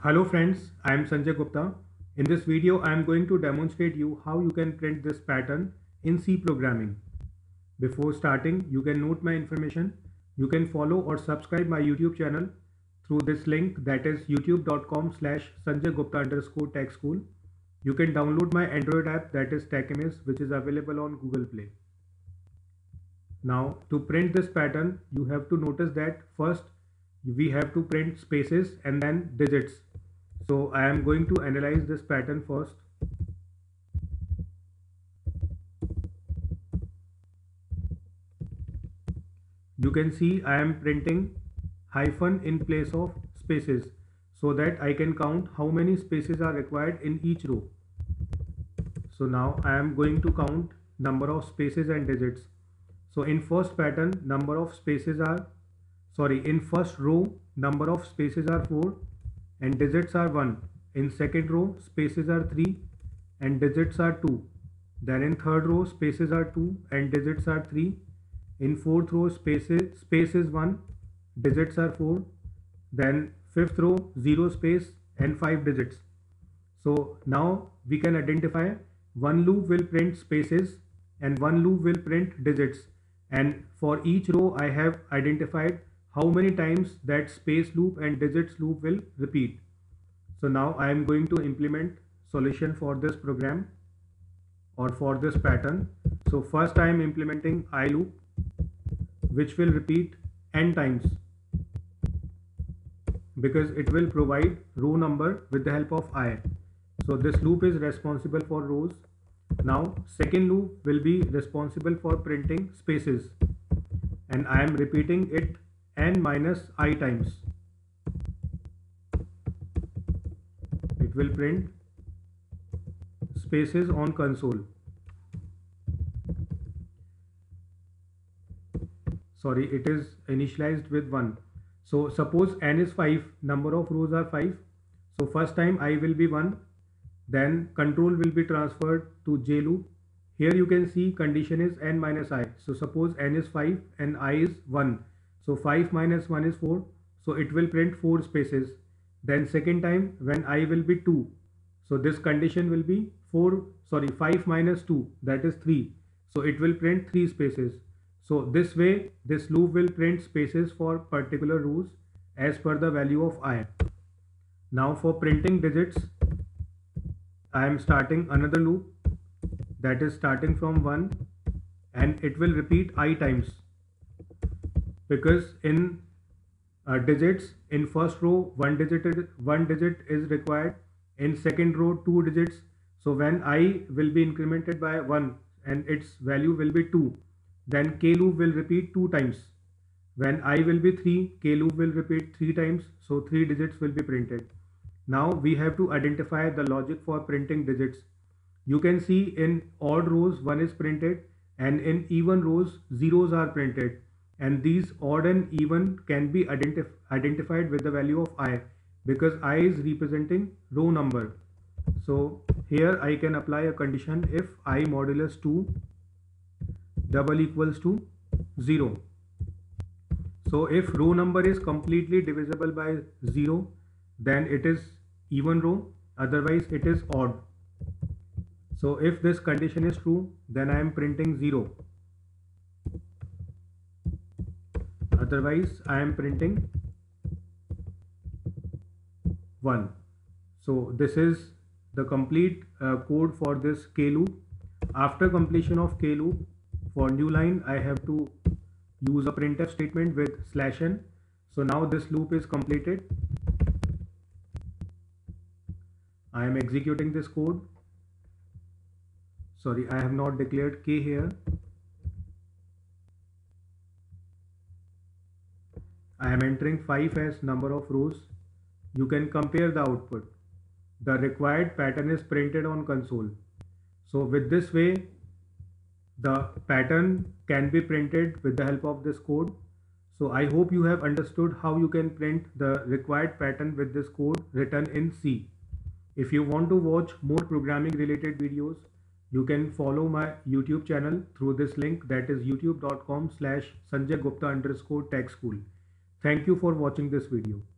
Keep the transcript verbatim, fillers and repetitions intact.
Hello friends, I am Sanjay Gupta. In this video, I am going to demonstrate you how you can print this pattern in C programming. Before starting, you can note my information. You can follow or subscribe my YouTube channel through this link, that is youtube.com slash Sanjay Gupta underscore tech school. You can download my Android app, that is TechMS, which is available on Google Play. Now to print this pattern, you have to notice that first we have to print spaces and then digits. So I am going to analyze this pattern first. You can see I am printing hyphen in place of spaces so that I can count how many spaces are required in each row. So now I am going to count number of spaces and digits. So in first pattern, number of spaces are sorry in first row number of spaces are four and digits are one. In second row spaces are three and digits are two. Then in third row spaces are two and digits are three. In fourth row spaces space is one, digits are four. Then fifth row zero space and five digits. So now we can identify one loop will print spaces and one loop will print digits, and for each row I have identified how many times that space loop and digits loop will repeat. So now I am going to implement solution for this program or for this pattern. So first I am implementing I loop, which will repeat n times because it will provide row number with the help of I. So this loop is responsible for rows. Now second loop will be responsible for printing spaces and I am repeating it n minus I times. It will print spaces on console. Sorry, it is initialized with one. So suppose n is five, number of rows are five. So first time I will be one, then control will be transferred to J loop. Here you can see condition is n minus I. So suppose n is five and I is one. So five minus one is four. So it will print four spaces. Then second time when I will be two. So this condition will be four, sorry, five minus two, that is three. So it will print three spaces. So this way this loop will print spaces for particular rows as per the value of I. Now for printing digits, I am starting another loop, that is starting from one, and it will repeat I times because in uh, digits in first row one digit is, one digit is required, in second row two digits. So when I will be incremented by one and its value will be two, then K loop will repeat two times. When I will be three, K loop will repeat three times, so three digits will be printed. Now we have to identify the logic for printing digits. You can see in odd rows one is printed and in even rows zeros are printed, and these odd and even can be identif identified with the value of I because I is representing row number. So here I can apply a condition if I modulus two double equals to zero. So if row number is completely divisible by zero, then it is even row, otherwise it is odd. So if this condition is true, then I am printing zero, otherwise I am printing one. So this is the complete uh, code for this K loop. After completion of K loop, for new line I have to use a printf statement with slash n. So now this loop is completed. I am executing this code. Sorry, I have not declared K here. I am entering five as number of rows. You can compare the output. The required pattern is printed on console. So with this way, the pattern can be printed with the help of this code. So I hope you have understood how you can print the required pattern with this code written in C. If you want to watch more programming related videos, you can follow my YouTube channel through this link, that is youtube.com slash Sanjay Gupta underscore tech school. Thank you for watching this video.